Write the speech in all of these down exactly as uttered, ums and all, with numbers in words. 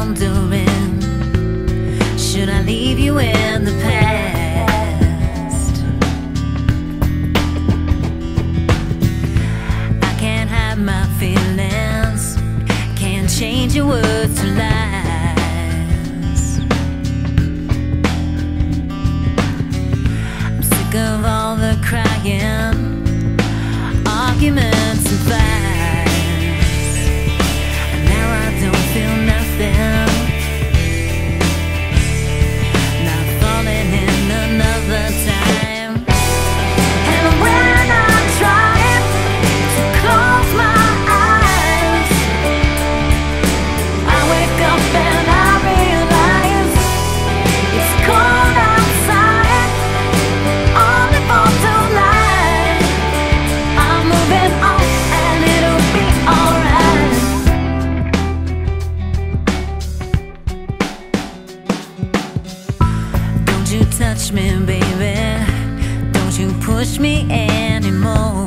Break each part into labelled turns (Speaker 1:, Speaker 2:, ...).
Speaker 1: wondering, should I leave you in the past? I can't hide my feelings, can't change your words to lies. I'm sick of all the crying, arguments and fights, and now I don't feel nothing, not falling in another time. And when I'm trying to close my eyes, I wake up and I realize it's cold outside, only for tonight. I'm moving on and it'll be alright. Don't you touch me, baby, don't you push me anymore.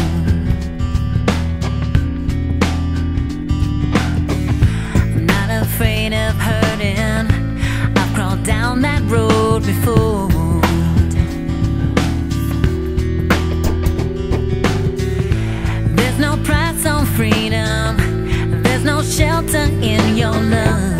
Speaker 1: I'm not afraid of hurting, I've crawled down that road before. There's no price on freedom, there's no shelter in your love.